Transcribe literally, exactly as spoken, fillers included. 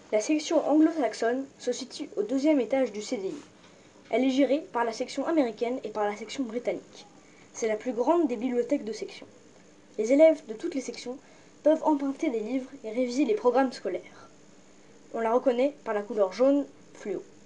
La section anglo-saxonne se situe au deuxième étage du C D I. Elle est gérée par la section américaine et par la section britannique. C'est la plus grande des bibliothèques de section. Les élèves de toutes les sections peuvent emprunter des livres et réviser les programmes scolaires. On la reconnaît par la couleur jaune fluo.